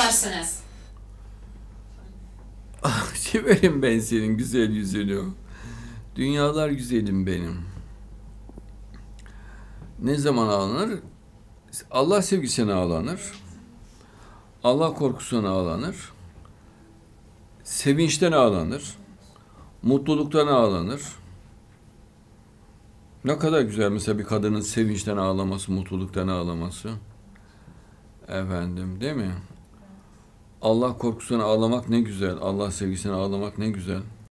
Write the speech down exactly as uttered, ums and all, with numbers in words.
seversiniz? Severim ben senin güzel yüzünü. Dünyalar güzelim benim. Ne zaman ağlanır? Allah sevgisine ağlanır. Allah korkusuna ağlanır. Sevinçten ağlanır. Mutluluktan ağlanır. Ne kadar güzel mesela bir kadının sevinçten ağlaması, mutluluktan ağlaması. Efendim, değil mi? Allah korkusuna ağlamak ne güzel. Allah sevgisine ağlamak ne güzel.